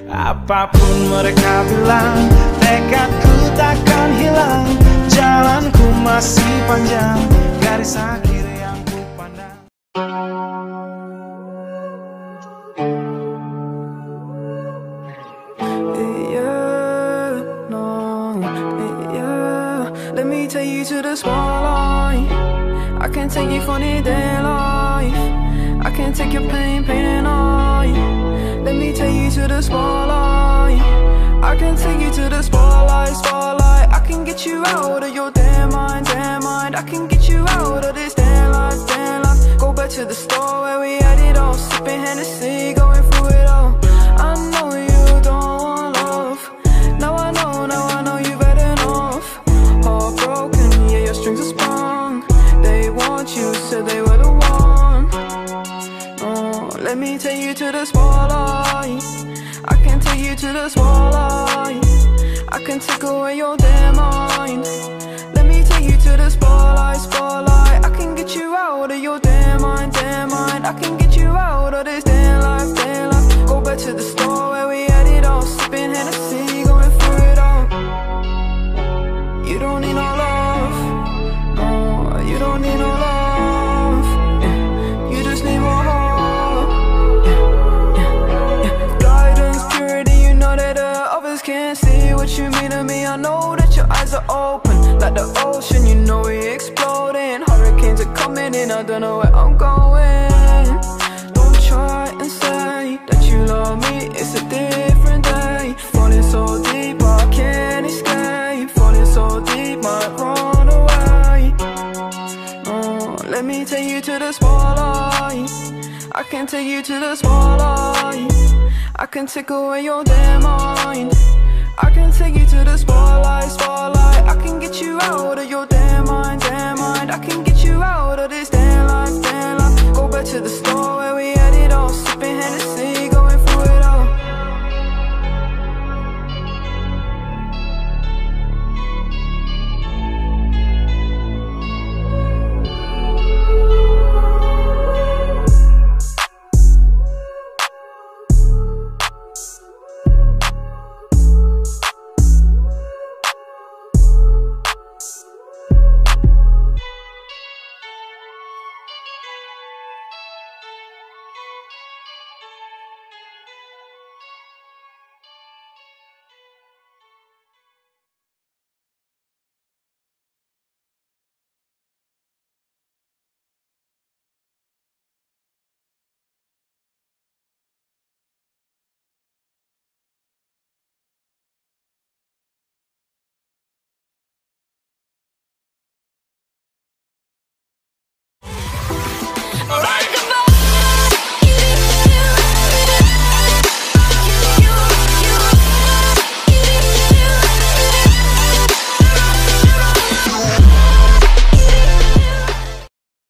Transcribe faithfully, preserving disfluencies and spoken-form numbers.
Apapun mereka bilang, tekadku takkan hilang. Jalanku masih panjang, garis akhir yang ku pandang. Yeah, no, yeah. Let me take you to the spotlight. I can take you for the day life. I can take your pain, pain and I. Let me take you to the spotlight. I can take you to the spotlight, spotlight. I can get you out of your damn mind, damn mind. I can get you out of this damn life, damn life. Go back to the store where we had it all, sipping Hennessy, going through it all. I know you don't want love. Now I know, now I know you've had enough. Heartbroken, yeah, your strings are sprung. They want you, said they were the one. Oh, let me take you to the spotlight. I can take you to the spotlight. I can take away your damn mind. Let me take you to the spotlight, spotlight. I can get you out of your damn mind, damn mind. I can get you out of this damn life, damn life. Go back to the store where we had it all, sipping Hennessy, going through it all. You don't need no love, no, you don't need no love, yeah. You just need more hope, yeah, yeah, yeah. Guidance, purity, you know that uh, others can't see what you mean to me. I know that your eyes are open, like the ocean, you know we exploding. Hurricanes are coming in, I don't know where I'm going. Don't try and say that you love me, it's a different day. Falling so deep, I can't escape. Falling so deep, might run away. Oh, let me take you to the spotlight. I can take you to the spotlight. I can take away your damn mind. I can take you to the spotlight, spotlight. I can get you out of your damn mind, damn mind. I can get you out of this damn life, damn life. Go back to the store where